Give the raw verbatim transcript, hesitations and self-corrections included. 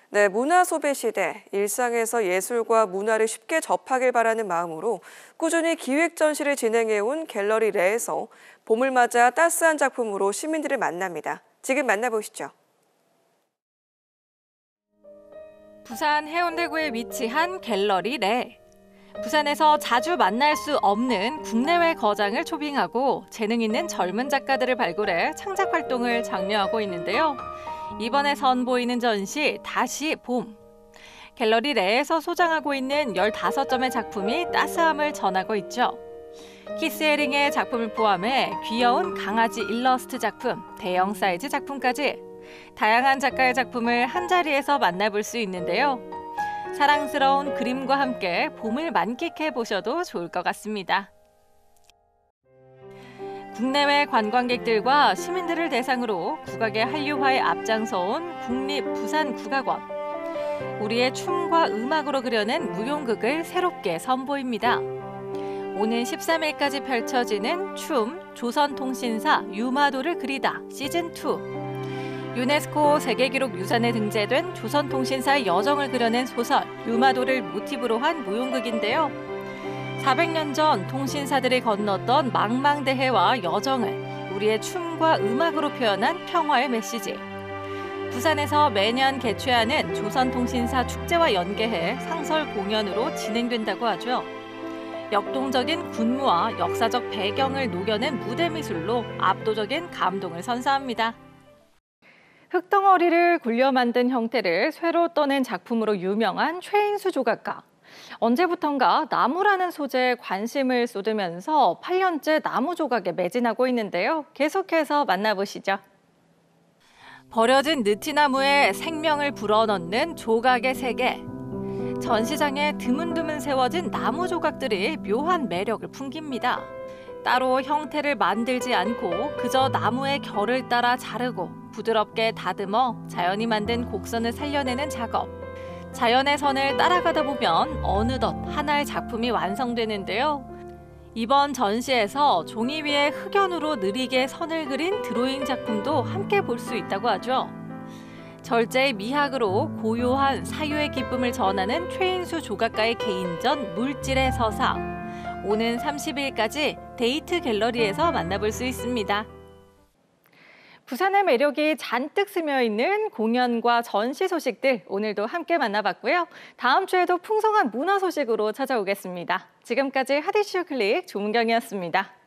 네, 문화 소비 시대, 일상에서 예술과 문화를 쉽게 접하길 바라는 마음으로 꾸준히 기획 전시를 진행해온 갤러리 레에서 봄을 맞아 따스한 작품으로 시민들을 만납니다. 지금 만나보시죠. 부산 해운대구에 위치한 갤러리 레. 부산에서 자주 만날 수 없는 국내외 거장을 초빙하고 재능 있는 젊은 작가들을 발굴해 창작 활동을 장려하고 있는데요. 이번에 선보이는 전시 다시 봄. 갤러리 레에서 소장하고 있는 열다섯 점의 작품이 따스함을 전하고 있죠. 키스 헤링의 작품을 포함해 귀여운 강아지 일러스트 작품, 대형 사이즈 작품까지 다양한 작가의 작품을 한자리에서 만나볼 수 있는데요. 사랑스러운 그림과 함께 봄을 만끽해 보셔도 좋을 것 같습니다. 국내외 관광객들과 시민들을 대상으로 국악의 한류화에 앞장서온 국립부산국악원. 우리의 춤과 음악으로 그려낸 무용극을 새롭게 선보입니다. 오는 십삼 일까지 펼쳐지는 춤 조선통신사 유마도를 그리다 시즌투. 유네스코 세계기록 유산에 등재된 조선통신사의 여정을 그려낸 소설 유마도를 모티브로 한 무용극인데요. 사백 년 전 통신사들이 건넜던 망망대해와 여정을 우리의 춤과 음악으로 표현한 평화의 메시지. 부산에서 매년 개최하는 조선통신사 축제와 연계해 상설 공연으로 진행된다고 하죠. 역동적인 군무와 역사적 배경을 녹여낸 무대 미술로 압도적인 감동을 선사합니다. 흙덩어리를 굴려 만든 형태를 쇠로 떠낸 작품으로 유명한 최인수 조각가. 언제부턴가 나무라는 소재에 관심을 쏟으면서 팔 년째 나무 조각에 매진하고 있는데요. 계속해서 만나보시죠. 버려진 느티나무에 생명을 불어넣는 조각의 세계. 전시장에 드문드문 세워진 나무 조각들이 묘한 매력을 풍깁니다. 따로 형태를 만들지 않고 그저 나무의 결을 따라 자르고 부드럽게 다듬어 자연이 만든 곡선을 살려내는 작업. 자연의 선을 따라가다 보면 어느덧 하나의 작품이 완성되는데요. 이번 전시에서 종이 위에 흑연으로 느리게 선을 그린 드로잉 작품도 함께 볼 수 있다고 하죠. 절제의 미학으로 고요한 사유의 기쁨을 전하는 최인수 조각가의 개인전 물질의 서상. 오는 삼십 일까지 데이트 갤러리에서 만나볼 수 있습니다. 부산의 매력이 잔뜩 스며있는 공연과 전시 소식들 오늘도 함께 만나봤고요. 다음 주에도 풍성한 문화 소식으로 찾아오겠습니다. 지금까지 핫이슈 클릭 조문경이었습니다.